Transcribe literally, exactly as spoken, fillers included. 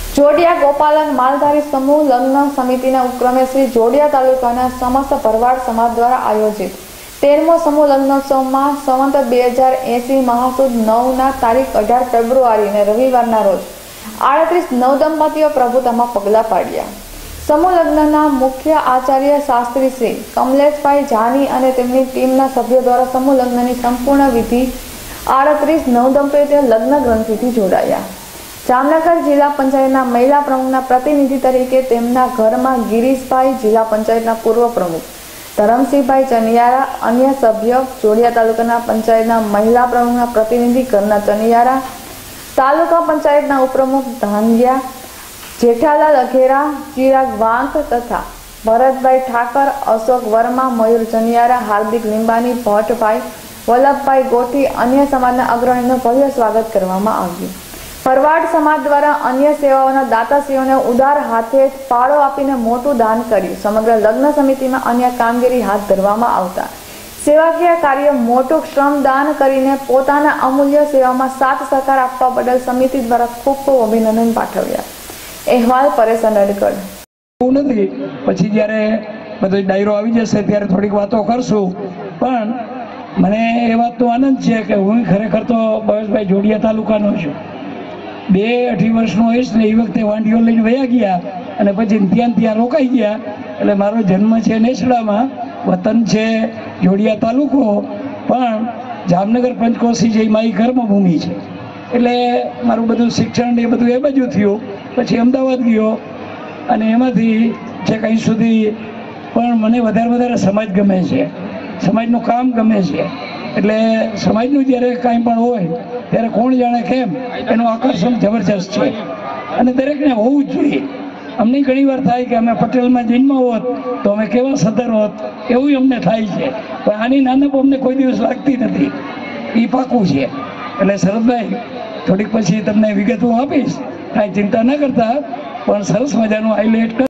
જોડિયા ગોપાલન માલધારી સમૂહ લગ્ન સમિતિના ઉપક્રમે શ્રી જોડિયા તાલુકાના સમસ્ત ભરવાડ સમાજ દ્વારા આયોજિત તેરમો સમૂહ લગ્નોત્સવમાં સંવત બે હજાર એસી મહાસુદ નવના તારીખ અઢાર ફેબ્રુઆરીને રવિવારના રોજ આડત્રીસ નવદંપતીઓ પ્રભુતામાં પગલાં પાડ્યા। સમૂહ લગ્નના મુખ્ય આચાર્ય શાસ્ત્રી શ્રી કમલેશભાઈ જાની અને તેમની ટીમના સભ્યો દ્વારા સમૂહ લગ્નની સંપૂર્ણ વિધિ આડત્રીસ નવદંપતીઓ લગ્ન ગ્રંથિથી જોડાયા। જામનગર જિલ્લા પંચાયતના મહિલા પ્રમુખના પ્રતિનિધિ તરીકે તેમના ઘરમાં ગિરીશભાઈ, જિલ્લા પંચાયતના પૂર્વ પ્રમુખ ધરમસિંહભાઈ ચનિયારા, અન્ય સભ્યો જોડિયા તાલુકાના પંચાયતના મહિલા પ્રમુખના પ્રતિનિધિ ઘરના ચનિયારા, તાલુકા પંચાયતના ઉપપ્રમુખ ધાંધિયા, જેઠાલાલ અઘેરા, ચિરાગ વાંક તથા ભરતભાઈ ઠાકર, અશોક વર્મા, મયુર ચનિયારા, હાર્દિક લીંબાની, ભટ્ટભાઈ, વલ્લભભાઈ ગોઠી, અન્ય સમાજના અગ્રણીનું ભવ્ય સ્વાગત કરવામાં આવ્યું। ભરવાડ સમાજ દ્વારા અન્ય સેવાઓના દાતાશ્રીઓને ઉદાર હાથે ફાળો આપીને મોટું દાન કર્યું। સમગ્ર લગ્ન સમિતિમાં અન્ય કામગીરી હાથ ધરવામાં આવતા સેવાકીય કાર્ય મોટું શ્રમદાન કરીને પોતાના અમૂલ્ય સેવામાં સાથ સહકાર આપવા બદલ સમિતિ દ્વારા ખૂબ ખૂબ અભિનંદન પાઠવ્યા। અહેવાલ પરેશ અનડકર। નથી પછી જ્યારે બધો ડાયરો આવી જશે ત્યારે થોડીક વાતો કરશું, પણ મને એ વાતનો આનંદ છે કે હું ખરેખર તો બળેશભાઈ જોડિયા તાલુકાનો છું। બે અઢી વર્ષનો હોઈશ ને એ વખતે વાંડીઓ લઈને વયા ગયા અને પછી ત્યાં ત્યાં રોકાઈ ગયા। એટલે મારો જન્મ છે નેસડામાં, વતન છે જોડિયા તાલુકો, પણ જામનગર પંચકોશી જે મારી કર્મભૂમિ છે। એટલે મારું બધું શિક્ષણ એ બધું એ બાજુ થયું, પછી અમદાવાદ ગયો અને એમાંથી જે કંઈ સુધી પણ મને વધારે વધારે સમાજ ગમે છે, સમાજનું કામ ગમે છે। એટલે સમાજનું જ્યારે કાંઈ પણ હોય ત્યારે કોણ જાણે કેમ એનું આકર્ષણ જબરજસ્ત છે અને દરેકને હોવું જ જોઈએ। અમને ઘણી વાર થાય કે અમે પટેલમાં જન્મ હોત તો અમે કેવા સદર હોત, એવું અમને થાય છે, પણ આની નાનપ અમને કોઈ દિવસ લાગતી નથી, એ પાકું છે। એટલે શરદભાઈ થોડીક પછી તમને વિગત હું આપીશ, કાંઈ ચિંતા ન કરતા, પણ સરસ મજાનું હાઇલાઇટ